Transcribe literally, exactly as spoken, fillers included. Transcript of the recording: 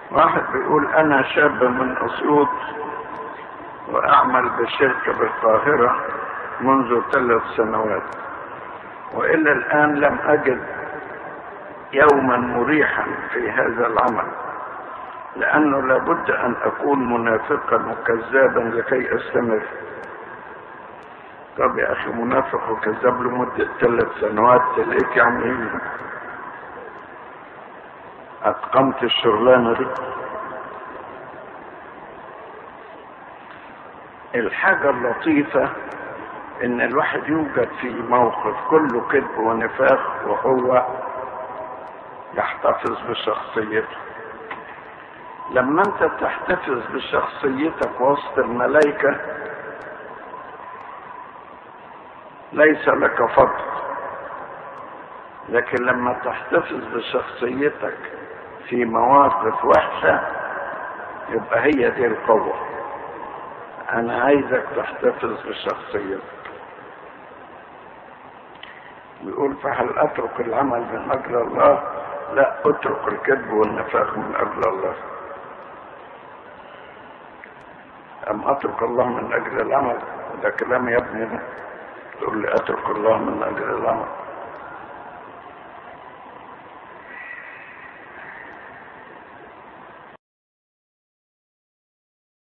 واحد بيقول انا شاب من اسيوط واعمل بشركة بالقاهرة منذ ثلاث سنوات، والى الان لم اجد يوما مريحا في هذا العمل، لانه لابد ان اكون منافقا وكذابا لكي استمر. طب يا اخي منافق وكذاب لمدة ثلاث سنوات تلاقيك يعني اتقمت الشغلانة دي. الحاجة اللطيفة ان الواحد يوجد في موقف كله كذب ونفاق وهو يحتفظ بشخصيته. لما انت تحتفظ بشخصيتك وسط الملائكة ليس لك فضل، لكن لما تحتفظ بشخصيتك في مواقف وحشة يبقى هي دي القوة. انا عايزك تحتفظ بشخصيتك. بيقول فهل اترك العمل من اجل الله؟ لا، اترك الكذب والنفاق من اجل الله. ام اترك الله من اجل العمل؟ ده كلام يا ابني، ده تقول لي اترك الله من اجل العمل.